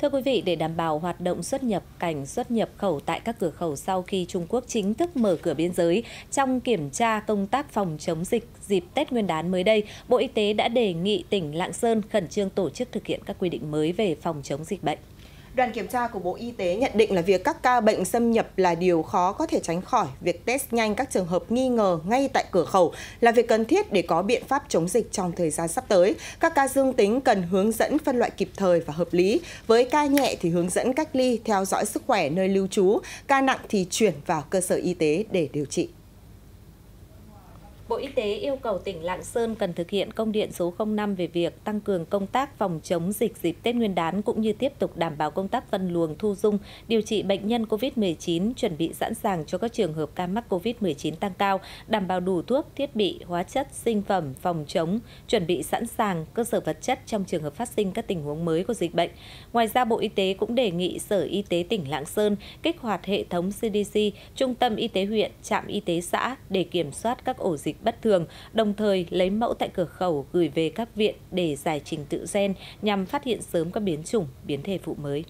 Thưa quý vị, để đảm bảo hoạt động xuất nhập cảnh, xuất nhập khẩu tại các cửa khẩu sau khi Trung Quốc chính thức mở cửa biên giới, trong kiểm tra công tác phòng chống dịch dịp Tết Nguyên đán mới đây, Bộ Y tế đã đề nghị tỉnh Lạng Sơn khẩn trương tổ chức thực hiện các quy định mới về phòng chống dịch bệnh. Đoàn kiểm tra của Bộ Y tế nhận định là việc các ca bệnh xâm nhập là điều khó có thể tránh khỏi. Việc test nhanh các trường hợp nghi ngờ ngay tại cửa khẩu là việc cần thiết để có biện pháp chống dịch trong thời gian sắp tới. Các ca dương tính cần hướng dẫn phân loại kịp thời và hợp lý. Với ca nhẹ thì hướng dẫn cách ly, theo dõi sức khỏe nơi lưu trú. Ca nặng thì chuyển vào cơ sở y tế để điều trị. Bộ Y tế yêu cầu tỉnh Lạng Sơn cần thực hiện công điện số 05 về việc tăng cường công tác phòng chống dịch dịp Tết Nguyên đán cũng như tiếp tục đảm bảo công tác phân luồng thu dung, điều trị bệnh nhân COVID-19, chuẩn bị sẵn sàng cho các trường hợp ca mắc COVID-19 tăng cao, đảm bảo đủ thuốc, thiết bị, hóa chất, sinh phẩm phòng chống, chuẩn bị sẵn sàng cơ sở vật chất trong trường hợp phát sinh các tình huống mới của dịch bệnh. Ngoài ra, Bộ Y tế cũng đề nghị Sở Y tế tỉnh Lạng Sơn kích hoạt hệ thống CDC, Trung tâm Y tế huyện, trạm y tế xã để kiểm soát các ổ dịch bất thường, đồng thời lấy mẫu tại cửa khẩu gửi về các viện để giải trình tự gen nhằm phát hiện sớm các biến chủng, biến thể phụ mới.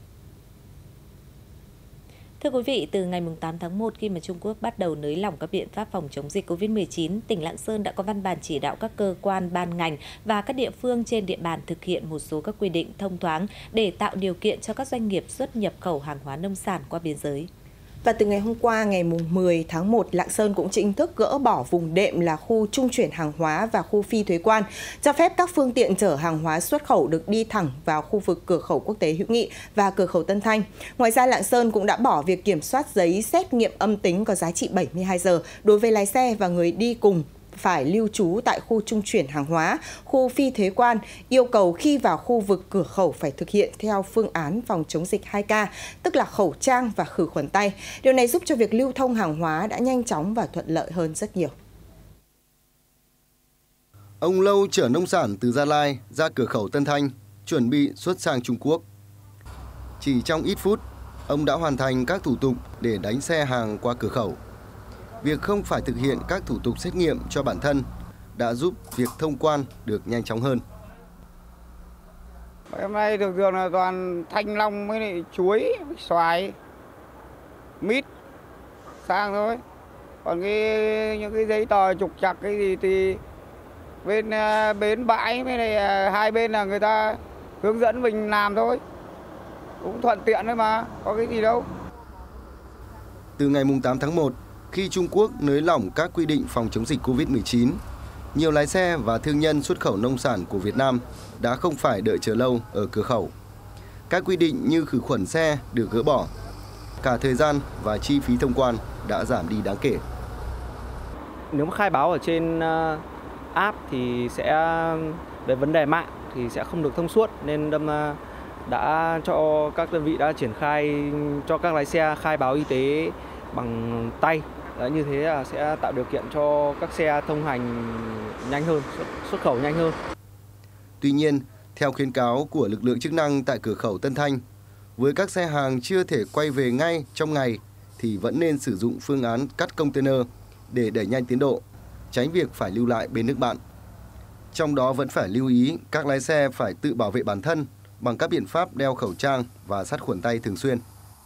Thưa quý vị, từ ngày 8 tháng 1 khi mà Trung Quốc bắt đầu nới lỏng các biện pháp phòng chống dịch COVID-19, tỉnh Lạng Sơn đã có văn bản chỉ đạo các cơ quan, ban ngành và các địa phương trên địa bàn thực hiện một số các quy định thông thoáng để tạo điều kiện cho các doanh nghiệp xuất nhập khẩu hàng hóa nông sản qua biên giới. Và từ ngày hôm qua, ngày 10 tháng 1, Lạng Sơn cũng chính thức gỡ bỏ vùng đệm là khu trung chuyển hàng hóa và khu phi thuế quan, cho phép các phương tiện chở hàng hóa xuất khẩu được đi thẳng vào khu vực cửa khẩu quốc tế Hữu Nghị và cửa khẩu Tân Thanh. Ngoài ra, Lạng Sơn cũng đã bỏ việc kiểm soát giấy xét nghiệm âm tính có giá trị 72 giờ đối với lái xe và người đi cùng phải lưu trú tại khu trung chuyển hàng hóa, khu phi thuế quan, yêu cầu khi vào khu vực cửa khẩu phải thực hiện theo phương án phòng chống dịch 2K, tức là khẩu trang và khử khuẩn tay. Điều này giúp cho việc lưu thông hàng hóa đã nhanh chóng và thuận lợi hơn rất nhiều. Ông Lâu chở nông sản từ Gia Lai ra cửa khẩu Tân Thanh, chuẩn bị xuất sang Trung Quốc. Chỉ trong ít phút, ông đã hoàn thành các thủ tục để đánh xe hàng qua cửa khẩu. Việc không phải thực hiện các thủ tục xét nghiệm cho bản thân đã giúp việc thông quan được nhanh chóng hơn. Hôm nay thường thường là toàn thanh long với lại chuối, xoài, mít sang thôi. Còn những cái giấy tờ trục trặc cái gì thì bên bến bãi với lại hai bên là người ta hướng dẫn mình làm thôi. Cũng thuận tiện thôi mà, có cái gì đâu. Từ ngày 8 tháng 1, khi Trung Quốc nới lỏng các quy định phòng chống dịch COVID-19, nhiều lái xe và thương nhân xuất khẩu nông sản của Việt Nam đã không phải đợi chờ lâu ở cửa khẩu. Các quy định như khử khuẩn xe được gỡ bỏ. Cả thời gian và chi phí thông quan đã giảm đi đáng kể. Nếu mà khai báo ở trên app thì sẽ về vấn đề mạng thì sẽ không được thông suốt, nên đã cho các đơn vị đã triển khai cho các lái xe khai báo y tế bằng tay. Như thế là sẽ tạo điều kiện cho các xe thông hành nhanh hơn, xuất khẩu nhanh hơn. Tuy nhiên, theo khuyến cáo của lực lượng chức năng tại cửa khẩu Tân Thanh, với các xe hàng chưa thể quay về ngay trong ngày thì vẫn nên sử dụng phương án cắt container để đẩy nhanh tiến độ, tránh việc phải lưu lại bên nước bạn. Trong đó vẫn phải lưu ý các lái xe phải tự bảo vệ bản thân bằng các biện pháp đeo khẩu trang và sát khuẩn tay thường xuyên.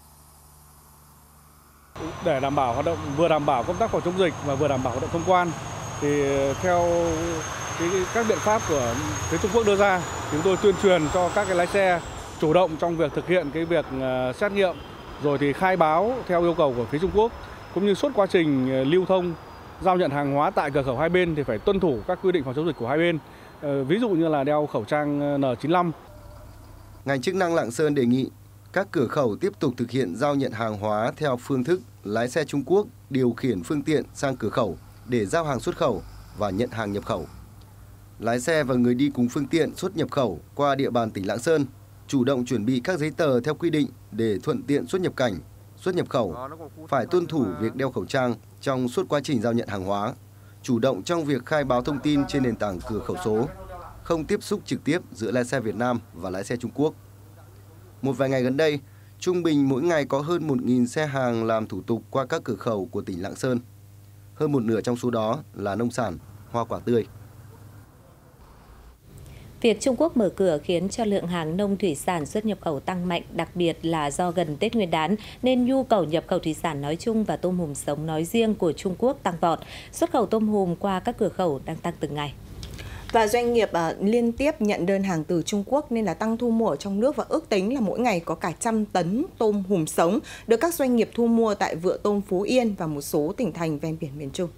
Để đảm bảo hoạt động, vừa đảm bảo công tác phòng chống dịch và vừa đảm bảo hoạt động thông quan, thì theo các biện pháp của phía Trung Quốc đưa ra, chúng tôi tuyên truyền cho các cái lái xe chủ động trong việc thực hiện cái việc xét nghiệm, rồi thì khai báo theo yêu cầu của phía Trung Quốc, cũng như suốt quá trình lưu thông giao nhận hàng hóa tại cửa khẩu hai bên thì phải tuân thủ các quy định phòng chống dịch của hai bên, ví dụ như là đeo khẩu trang N95. Ngành chức năng Lạng Sơn đề nghị các cửa khẩu tiếp tục thực hiện giao nhận hàng hóa theo phương thức lái xe Trung Quốc điều khiển phương tiện sang cửa khẩu để giao hàng xuất khẩu và nhận hàng nhập khẩu. Lái xe và người đi cùng phương tiện xuất nhập khẩu qua địa bàn tỉnh Lạng Sơn chủ động chuẩn bị các giấy tờ theo quy định để thuận tiện xuất nhập cảnh, xuất nhập khẩu, phải tuân thủ việc đeo khẩu trang trong suốt quá trình giao nhận hàng hóa, chủ động trong việc khai báo thông tin trên nền tảng cửa khẩu số, không tiếp xúc trực tiếp giữa lái xe Việt Nam và lái xe Trung Quốc. Một vài ngày gần đây, trung bình mỗi ngày có hơn 1.000 xe hàng làm thủ tục qua các cửa khẩu của tỉnh Lạng Sơn. Hơn một nửa trong số đó là nông sản, hoa quả tươi. Việc Trung Quốc mở cửa khiến cho lượng hàng nông thủy sản xuất nhập khẩu tăng mạnh, đặc biệt là do gần Tết Nguyên đán, nên nhu cầu nhập khẩu thủy sản nói chung và tôm hùm sống nói riêng của Trung Quốc tăng vọt. Xuất khẩu tôm hùm qua các cửa khẩu đang tăng từng ngày. Và doanh nghiệp liên tiếp nhận đơn hàng từ Trung Quốc nên là tăng thu mua ở trong nước, và ước tính là mỗi ngày có cả 100 tấn tôm hùm sống được các doanh nghiệp thu mua tại vựa tôm Phú Yên và một số tỉnh thành ven biển miền Trung.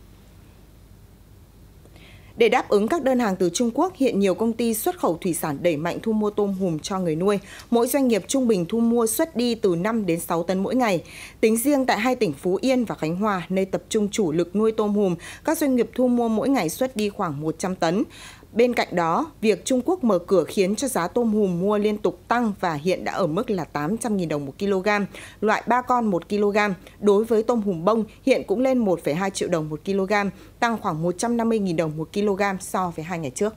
Để đáp ứng các đơn hàng từ Trung Quốc, hiện nhiều công ty xuất khẩu thủy sản đẩy mạnh thu mua tôm hùm cho người nuôi. Mỗi doanh nghiệp trung bình thu mua xuất đi từ 5 đến 6 tấn mỗi ngày. Tính riêng tại hai tỉnh Phú Yên và Khánh Hòa, nơi tập trung chủ lực nuôi tôm hùm, các doanh nghiệp thu mua mỗi ngày xuất đi khoảng 100 tấn. Bên cạnh đó, việc Trung Quốc mở cửa khiến cho giá tôm hùm mua liên tục tăng và hiện đã ở mức là 800.000 đồng một kg, loại 3 con 1 kg. Đối với tôm hùm bông, hiện cũng lên 1,2 triệu đồng một kg, tăng khoảng 150.000 đồng một kg so với 2 ngày trước.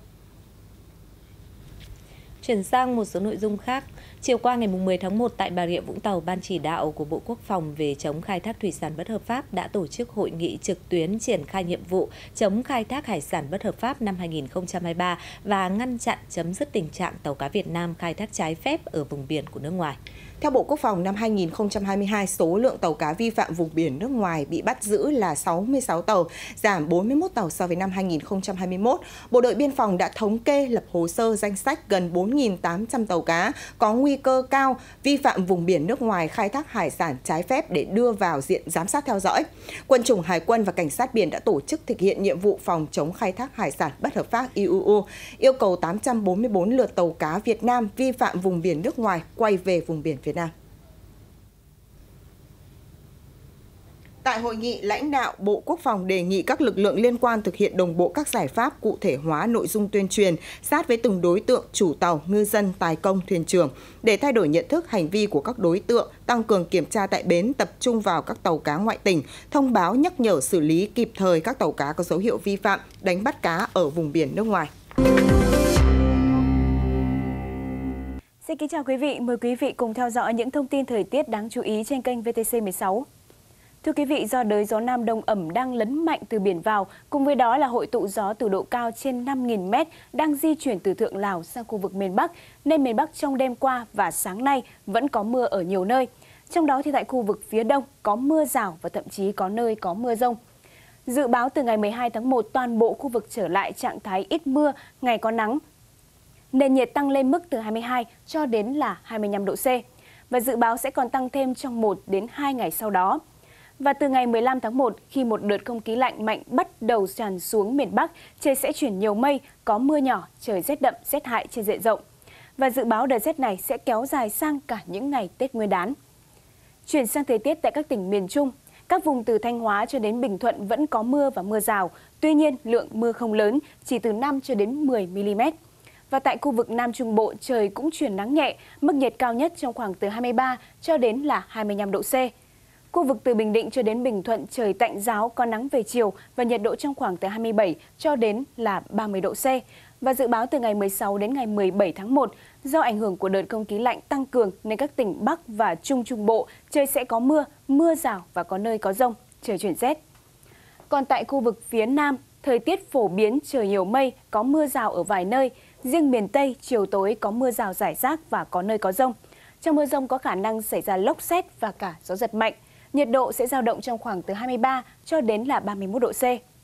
Chuyển sang một số nội dung khác. Chiều qua ngày 10 tháng 1 tại Bà Rịa Vũng Tàu, Ban chỉ đạo của Bộ Quốc phòng về chống khai thác thủy sản bất hợp pháp đã tổ chức hội nghị trực tuyến triển khai nhiệm vụ chống khai thác hải sản bất hợp pháp năm 2023 và ngăn chặn chấm dứt tình trạng tàu cá Việt Nam khai thác trái phép ở vùng biển của nước ngoài. Theo Bộ Quốc phòng, năm 2022, số lượng tàu cá vi phạm vùng biển nước ngoài bị bắt giữ là 66 tàu, giảm 41 tàu so với năm 2021. Bộ đội Biên phòng đã thống kê lập hồ sơ danh sách gần 4.800 tàu cá có nguy cơ cao vi phạm vùng biển nước ngoài khai thác hải sản trái phép để đưa vào diện giám sát theo dõi. Quân chủng Hải quân và Cảnh sát biển đã tổ chức thực hiện nhiệm vụ phòng chống khai thác hải sản bất hợp pháp IUU, yêu cầu 844 lượt tàu cá Việt Nam vi phạm vùng biển nước ngoài quay về vùng biển Việt Nam. Tại hội nghị, lãnh đạo Bộ Quốc phòng đề nghị các lực lượng liên quan thực hiện đồng bộ các giải pháp cụ thể hóa nội dung tuyên truyền sát với từng đối tượng, chủ tàu, ngư dân, tài công, thuyền trưởng để thay đổi nhận thức, hành vi của các đối tượng, tăng cường kiểm tra tại bến, tập trung vào các tàu cá ngoại tỉnh, thông báo nhắc nhở xử lý kịp thời các tàu cá có dấu hiệu vi phạm đánh bắt cá ở vùng biển nước ngoài. Xin kính chào quý vị, mời quý vị cùng theo dõi những thông tin thời tiết đáng chú ý trên kênh VTC16. Thưa quý vị, do đới gió Nam Đông ẩm đang lấn mạnh từ biển vào, cùng với đó là hội tụ gió từ độ cao trên 5.000 m đang di chuyển từ Thượng Lào sang khu vực miền Bắc, nên miền Bắc trong đêm qua và sáng nay vẫn có mưa ở nhiều nơi. Trong đó thì tại khu vực phía Đông có mưa rào và thậm chí có nơi có mưa dông. Dự báo từ ngày 12 tháng 1, toàn bộ khu vực trở lại trạng thái ít mưa, ngày có nắng. Nền nhiệt tăng lên mức từ 22 cho đến là 25 độ C. Và dự báo sẽ còn tăng thêm trong 1 đến 2 ngày sau đó. Và từ ngày 15 tháng 1, khi một đợt không khí lạnh mạnh bắt đầu tràn xuống miền Bắc, trời sẽ chuyển nhiều mây, có mưa nhỏ, trời rét đậm, rét hại trên diện rộng. Và dự báo đợt rét này sẽ kéo dài sang cả những ngày Tết Nguyên đán. Chuyển sang thời tiết tại các tỉnh miền Trung, các vùng từ Thanh Hóa cho đến Bình Thuận vẫn có mưa và mưa rào. Tuy nhiên, lượng mưa không lớn, chỉ từ 5 cho đến 10 mm. Và tại khu vực Nam Trung Bộ, trời cũng chuyển nắng nhẹ, mức nhiệt cao nhất trong khoảng từ 23 cho đến là 25 độ C. Khu vực từ Bình Định cho đến Bình Thuận trời tạnh ráo, có nắng về chiều và nhiệt độ trong khoảng từ 27 cho đến là 30 độ C. Và dự báo từ ngày 16 đến ngày 17 tháng 1, do ảnh hưởng của đợt không khí lạnh tăng cường nên các tỉnh Bắc và Trung Trung Bộ trời sẽ có mưa, mưa rào và có nơi có dông, trời chuyển rét. Còn tại khu vực phía Nam, thời tiết phổ biến trời nhiều mây, có mưa rào ở vài nơi. Riêng miền Tây, chiều tối có mưa rào rải rác và có nơi có dông. Trong mưa dông có khả năng xảy ra lốc sét và cả gió giật mạnh. Nhiệt độ sẽ dao động trong khoảng từ 23 cho đến là 31 độ C.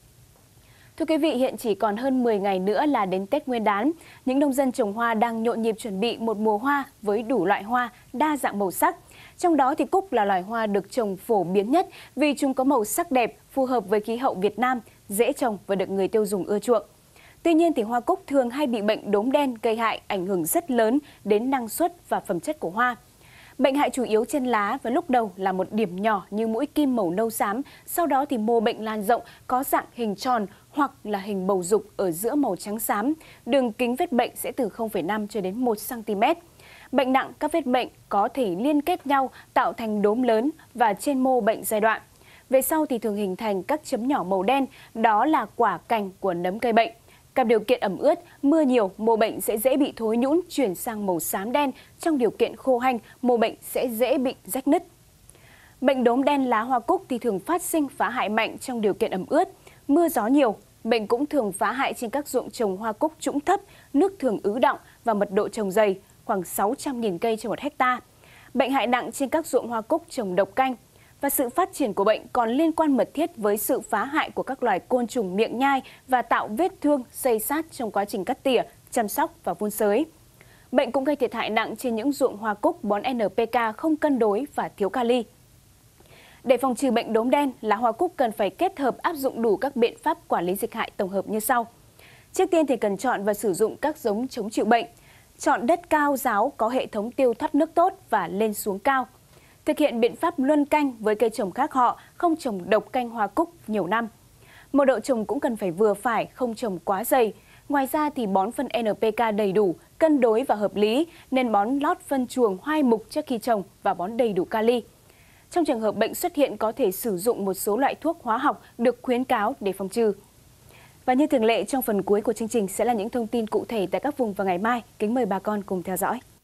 Thưa quý vị, hiện chỉ còn hơn 10 ngày nữa là đến Tết Nguyên đán. Những nông dân trồng hoa đang nhộn nhịp chuẩn bị một mùa hoa với đủ loại hoa, đa dạng màu sắc. Trong đó thì cúc là loài hoa được trồng phổ biến nhất vì chúng có màu sắc đẹp, phù hợp với khí hậu Việt Nam, dễ trồng và được người tiêu dùng ưa chuộng. Tuy nhiên thì hoa cúc thường hay bị bệnh đốm đen gây hại, ảnh hưởng rất lớn đến năng suất và phẩm chất của hoa. Bệnh hại chủ yếu trên lá và lúc đầu là một điểm nhỏ như mũi kim màu nâu xám, sau đó thì mô bệnh lan rộng có dạng hình tròn hoặc là hình bầu dục ở giữa màu trắng xám. Đường kính vết bệnh sẽ từ 0,5 cho đến 1 cm. Bệnh nặng, các vết bệnh có thể liên kết nhau tạo thành đốm lớn và trên mô bệnh giai đoạn. Về sau thì thường hình thành các chấm nhỏ màu đen, đó là quả cành của nấm gây bệnh. Gặp điều kiện ẩm ướt, mưa nhiều, mô bệnh sẽ dễ bị thối nhũn chuyển sang màu xám đen. Trong điều kiện khô hanh, mô bệnh sẽ dễ bị rách nứt. Bệnh đốm đen lá hoa cúc thì thường phát sinh phá hại mạnh trong điều kiện ẩm ướt, mưa gió nhiều, Bệnh cũng thường phá hại trên các ruộng trồng hoa cúc trũng thấp, nước thường ứ đọng và mật độ trồng dày, khoảng 600.000 cây trên 1 hectare. Bệnh hại nặng trên các ruộng hoa cúc trồng độc canh. Và sự phát triển của bệnh còn liên quan mật thiết với sự phá hại của các loài côn trùng miệng nhai và tạo vết thương xây sát trong quá trình cắt tỉa, chăm sóc và vun sới. Bệnh cũng gây thiệt hại nặng trên những ruộng hoa cúc bón NPK không cân đối và thiếu kali. Để phòng trừ bệnh đốm đen, lá hoa cúc cần phải kết hợp áp dụng đủ các biện pháp quản lý dịch hại tổng hợp như sau. Trước tiên thì cần chọn và sử dụng các giống chống chịu bệnh. Chọn đất cao ráo có hệ thống tiêu thoát nước tốt và lên xuống cao. Thực hiện biện pháp luân canh với cây trồng khác họ, không trồng độc canh hoa cúc nhiều năm. Mật độ trồng cũng cần phải vừa phải, không trồng quá dày. Ngoài ra thì bón phân NPK đầy đủ, cân đối và hợp lý, nên bón lót phân chuồng hoai mục trước khi trồng và bón đầy đủ kali. Trong trường hợp bệnh xuất hiện có thể sử dụng một số loại thuốc hóa học được khuyến cáo để phòng trừ. Và như thường lệ, trong phần cuối của chương trình sẽ là những thông tin cụ thể tại các vùng vào ngày mai. Kính mời bà con cùng theo dõi.